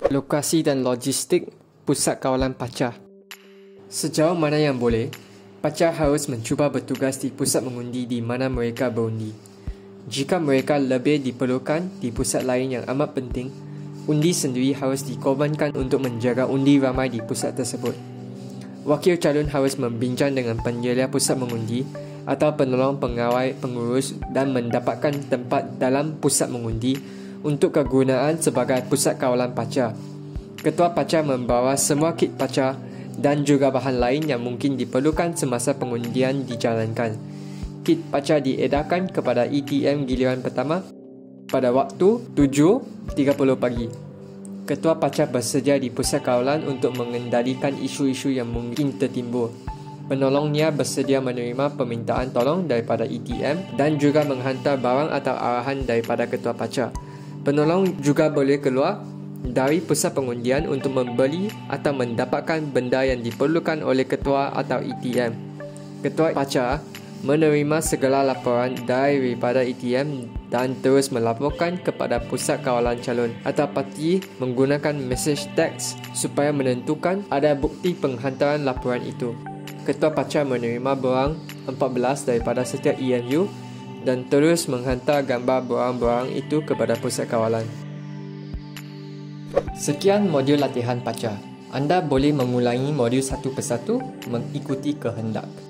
Lokasi dan logistik pusat kawalan pacah. Sejauh mana yang boleh, pacah harus mencuba bertugas di pusat mengundi di mana mereka berundi. Jika mereka lebih diperlukan di pusat lain yang amat penting, undi sendiri harus dikorbankan untuk menjaga undi ramai di pusat tersebut. Wakil calon harus membincang dengan penyelia pusat mengundi atau penolong pengawal pengurus dan mendapatkan tempat dalam pusat mengundi untuk kegunaan sebagai pusat kawalan pacah. Ketua pacah membawa semua kit pacah dan juga bahan lain yang mungkin diperlukan semasa pengundian dijalankan. Kit pacah diedarkan kepada ETM giliran pertama pada waktu 7.30 pagi. Ketua pacah bersedia di pusat kawalan untuk mengendalikan isu-isu yang mungkin tertimbul. Penolongnya bersedia menerima permintaan tolong daripada ETM dan juga menghantar barang atau arahan daripada ketua pacah. Penolong juga boleh keluar dari pusat pengundian untuk membeli atau mendapatkan benda yang diperlukan oleh ketua atau ETM. Ketua pacah menerima segala laporan daripada ETM dan terus melaporkan kepada pusat kawalan calon atau parti menggunakan mesej teks supaya menentukan ada bukti penghantaran laporan itu. Ketua pacah menerima borang 14 daripada setiap EMU dan terus menghantar gambar borang-borang itu kepada pusat kawalan. Sekian modul latihan pacah. Anda boleh mengulangi modul satu persatu mengikuti kehendak.